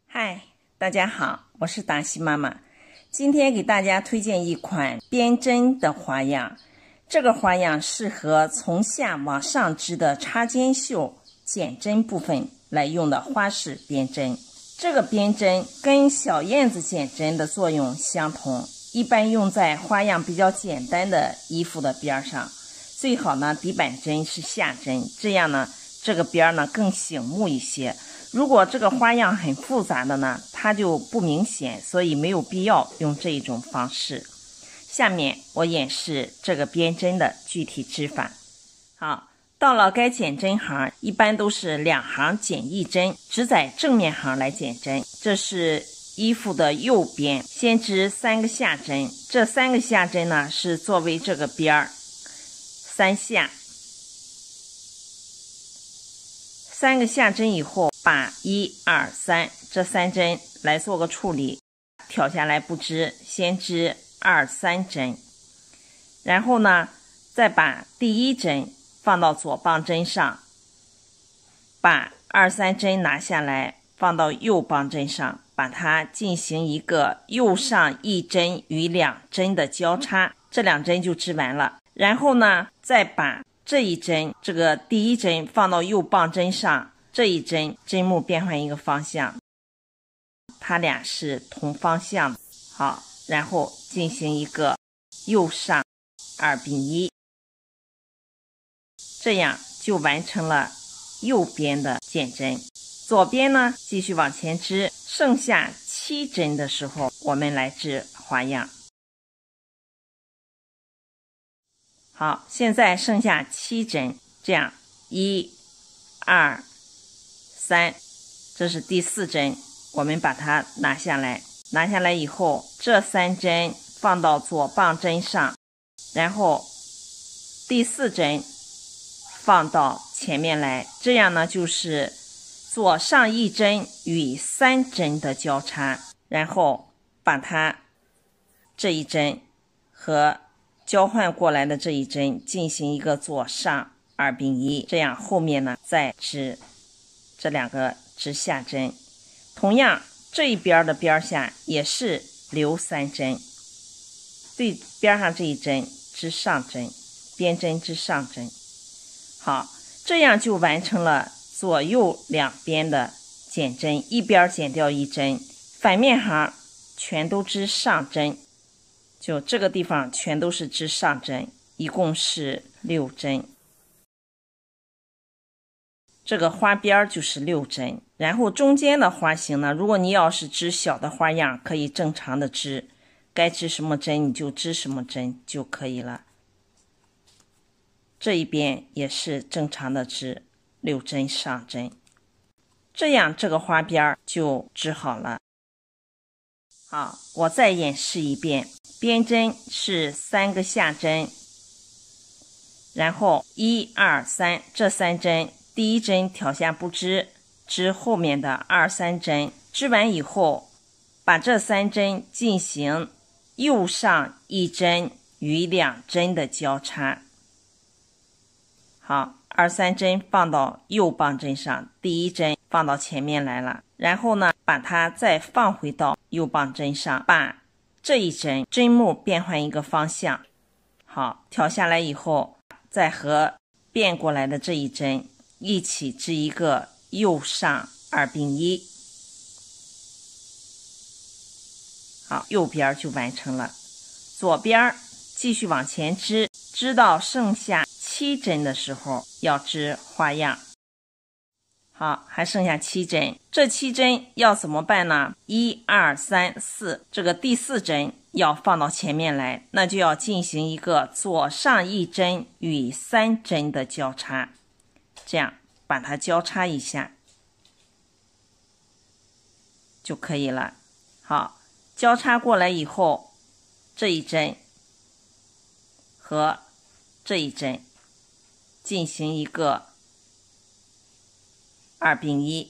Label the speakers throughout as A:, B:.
A: 嗨，大家好，我是达西妈妈。今天给大家推荐一款编针的花样。这个花样适合从下往上织的插肩袖剪针部分来用的花式编针。这个编针跟小燕子剪针的作用相同，一般用在花样比较简单的衣服的边上。最好呢，底板针是下针，这样呢，这个边呢更醒目一些。如果这个花样很复杂的呢，它就不明显，所以没有必要用这一种方式。下面我演示这个编针的具体织法。好，到了该剪针行，一般都是2行剪1针，只在正面行来剪针。这是衣服的右边，先织3个下针，这3个下针呢是作为这个边儿3下。3个下针以后，把1、2、3这3针来做个处理，挑下来不织，先织2、3针，然后呢，再把第1针放到左棒针上，把2、3针拿下来放到右棒针上，把它进行一个右上1针与2针的交叉，这2针就织完了。然后呢，再把这一针，这个第1针放到右棒针上，这一针针目变换一个方向，它俩是同方向的。好，然后进行一个右上2并1，这样就完成了右边的剪针。左边呢继续往前织，剩下7针的时候，我们来织花样。好，现在剩下7针，这样1、2、3，这是第4针，我们把它拿下来。拿下来以后，这3针放到左棒针上，然后第4针放到前面来，这样呢就是左上1针与3针的交叉，然后把它这一针和交换过来的这一针进行一个左上2并1，这样后面呢再织这2个织下针。同样这一边的边下也是留3针，对边上这一针织上针，编针织上针。好，这样就完成了左右两边的剪针，一边剪掉1针，反面行全都织上针，就这个地方全都是织上针，一共是6针。这个花边就是6针，然后中间的花型呢，如果你要是织小的花样，可以正常的织，该织什么针你就织什么针就可以了。这一边也是正常的织6针上针，这样这个花边就织好了。好，我再演示一遍，编针是3个下针，然后1、2、3这3针，第1针挑下不织，织后面的2、3针，织完以后，把这3针进行右上1针与2针的交叉。好，2、3针放到右棒针上，第1针放到前面来了，然后呢，把它再放回到右棒针上，把这一针针目变换一个方向。好，挑下来以后，再和变过来的这一针一起织一个右上2并1。好，右边就完成了。左边继续往前织，织到剩下7针的时候要织花样。好，还剩下7针，这7针要怎么办呢？1、2、3、4，这个第4针要放到前面来，那就要进行一个左上1针与3针的交叉，这样把它交叉一下就可以了。好，交叉过来以后，这一针和这一针进行一个2并1，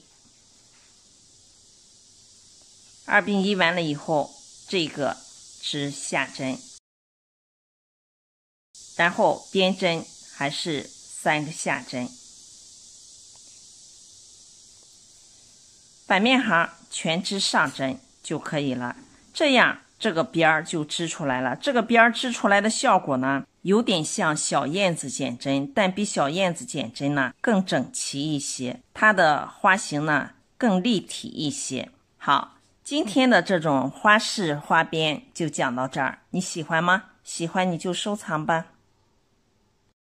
A: 2并1完了以后，这个织下针，然后编针还是3个下针。 反面行全织上针就可以了。这样这个边儿就织出来了。这个边儿织出来的效果呢，有点像小燕子剪针，但比小燕子剪针呢更整齐一些，它的花型呢更立体一些。好，今天的这种花式花边就讲到这儿，你喜欢吗？喜欢你就收藏吧。